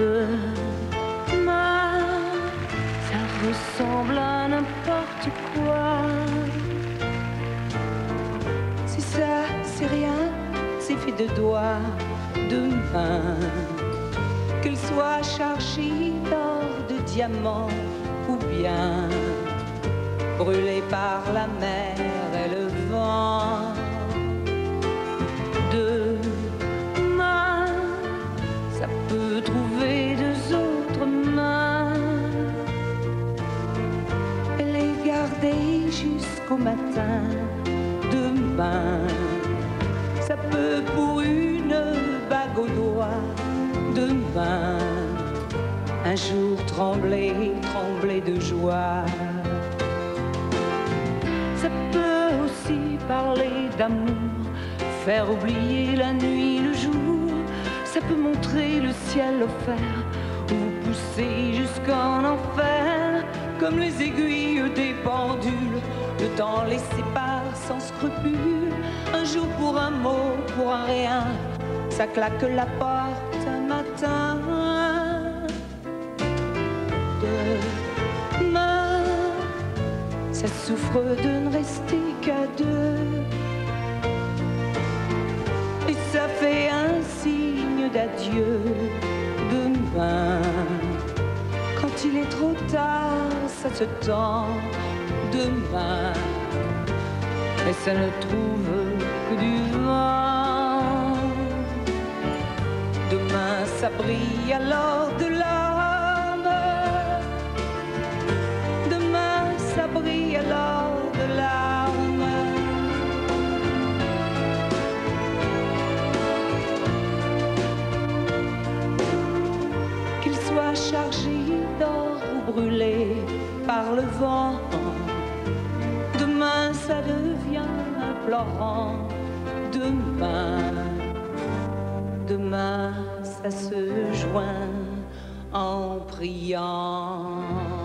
Demain, ça ressemble à n'importe quoi. Si ça, c'est rien, c'est fait de doigts. Demain, qu'elle soit chargée d'or, de diamants, ou bien brûlée par la mer et le vent. Demain, ça peut trouver deux autres mains et les garder jusqu'au matin. Demain, ça peut pour une bague au doigt. Demain, un jour trembler, trembler de joie. Ça peut aussi parler d'amour, faire oublier la nuit, le jour. Ça peut montrer le ciel offert ou pousser jusqu'en enfer. Comme les aiguilles des pendules, le temps les sépare sans scrupule. Un jour pour un mot, pour un rien, ça claque la porte un matin. Demain, ça souffre de ne rester qu'à deux. Et ça fait un signe d'adieu. Demain, quand il est trop tard, ça se tend. Demain, mais ça ne trouve que du vent. Demain, ça brille alors de l'âme. Demain, ça brille alors de larmes. Qu'il soit chargé d'or ou brûlé par le vent, demain ça devient implorant. Demain ça se joint en priant.